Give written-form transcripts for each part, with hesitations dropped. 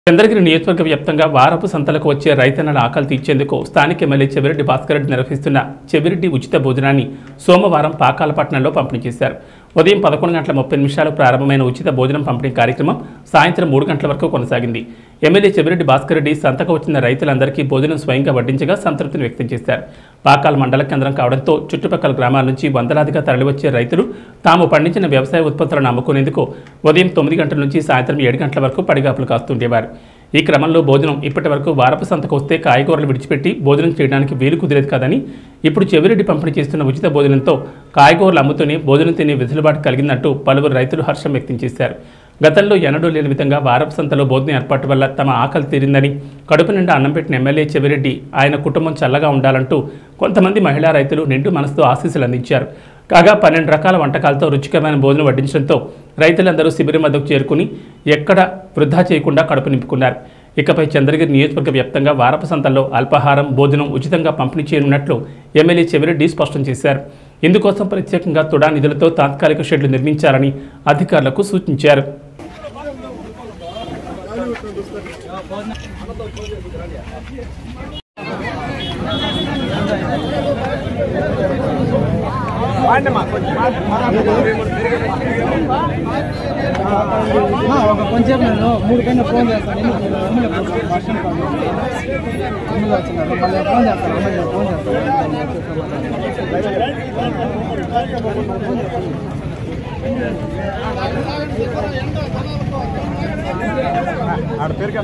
చంద్రగిరి నియోజకవర్గ వ్యాప్తంగా వారపు సంతలకు వచ్చే రైతన్నల ఆకలి తీర్చేందుకు స్థానిక ఎమ్మెల్యే చెవిరెడ్డి భాస్కర్ రెడ్డి నిర్వహిస్తున్న చెవిరెడ్డి ఉచిత భోజనాన్ని సోమవారం పాకాలపట్నంలో పంపిణీ చేశారు. ఉదయం 11:30 ప్రారంభమైన ఉచిత భోజనం పంపిణీ కార్యక్రమం సాయంత్రం 3 గంటల వరకు కొనసాగింది. ఎమ్మెల్యే చెవిరెడ్డి భాస్కర్ రెడ్డి సంతకు వచ్చిన రైతులందరికీ భోజనం స్వయంగా వడ్డించగా సంతృప్తిని వ్యక్తం చేశారు. పాకాల మండల కేంద్రం కావడంతో చుట్టుపక్కల గ్రామాల నుంచి వందలాదిగా తరలివచ్చే రైతులు తాము పండించిన వ్యవసాయ ఉత్పత్తులను అమ్ముకునేందుకు ఉదయం 9 గంటల నుంచి సాయంత్రం 7 గంటల వరకు పడిగాపులు కాస్తుండేవారు. ఈ క్రమంలో భోజనం ఇప్పటి వరకు వారపు సంతకు వస్తే కాయగూరలు విడిచిపెట్టి భోజనం చేయడానికి వీలు కుదిరేది కాదని, ఇప్పుడు చెవిరెడ్డి పంపిణీ చేస్తున్న ఉచిత భోజనంతో కాయగూరలు అమ్ముతూనే భోజనం తినే వెసులుబాటు కలిగిందంటూ పలువురు రైతులు హర్షం వ్యక్తం చేశారు. గతంలో ఎన్నడూ లేని విధంగా వారపు సంతలో భోజనం ఏర్పాటు వల్ల తమ ఆకలి తీరిందని, కడుపు నిండా అన్నం పెట్టిన ఎమ్మెల్యే చెవిరెడ్డి ఆయన కుటుంబం చల్లగా ఉండాలంటూ కొంతమంది మహిళా రైతులు నిండు మనసుతో ఆశీస్సులు అందించారు. కాగా 12 రకాల వంటకాలతో రుచికరమైన భోజనం వడ్డించడంతో రైతులందరూ శిబిరం వద్దకు చేరుకుని ఎక్కడ వృధా చేయకుండా కడుపు నింపుకున్నారు. ఇకపై చంద్రగిరి నియోజకవర్గ వ్యాప్తంగా వారపు సంతల్లో అల్పాహారం, భోజనం ఉచితంగా పంపిణీ చేయనున్నట్లు ఎమ్మెల్యే చెవిరెడ్డి స్పష్టం చేశారు. ఇందుకోసం ప్రత్యేకంగా తుడా నిధులతో తాత్కాలిక షెడ్లు నిర్మించాలని అధికారులకు సూచించారు. కొంచెం నేను 3 కన్నా ఫోన్ చేస్తాను. వర్షం కాదు వచ్చినారు, మళ్ళీ ఫోన్ చేస్తాను. ఫోన్ ఆడ పేరు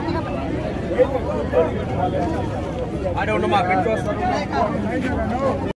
ఆడే ఉండమా పెట్టుకోవచ్చు.